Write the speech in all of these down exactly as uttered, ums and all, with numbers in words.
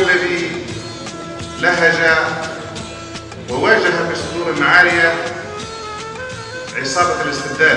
الذي لهج وواجه بصدور عارية عصابة الاستبداد.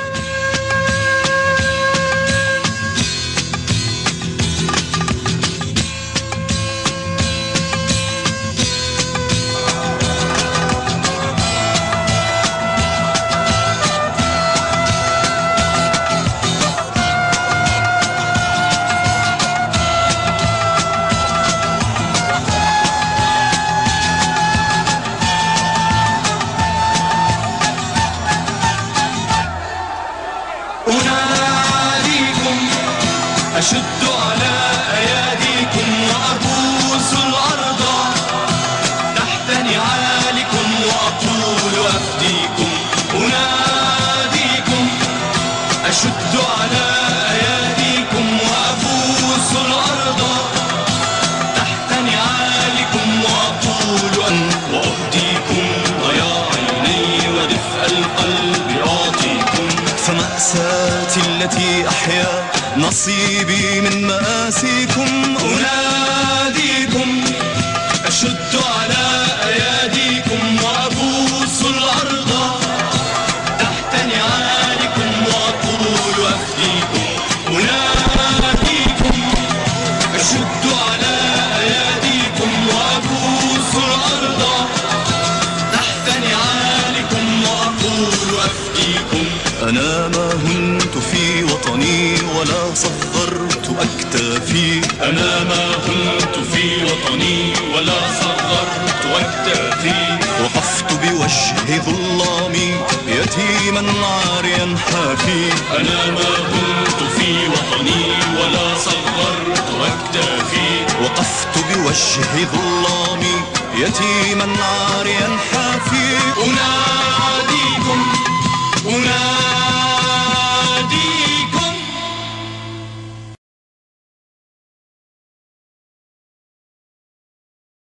أناديكم أشد على أياديكم وأبوس الأرض تحت نعالكم وأقول أفديكم. أناديكم أشد على أياديكم وأبوس الأرض تحت نعالكم وأقول أن وأهديكم ضياع عيني ودفء القلب أعطيكم. فمأساتي التي أحيا نصيبي من مآسيكم. أناديكم أشد على أياديكم وأبوس الأرض تحت نعالكم وأقول أفديكم. أناديكم أشد على أياديكم وأبوس الأرض تحت نعالكم وأقول أفديكم. أنا ما هنت في وطني ولا صغرت أكتافي. أنا ما هنت في وطني ولا صغرت أكتافي. وقفت بوجه ظلامي يتيما عاريا حافي. أنا ما هنت في وطني ولا صغرت أكتافي. وقفت بوجه ظلامي يتيما عاريا حافي.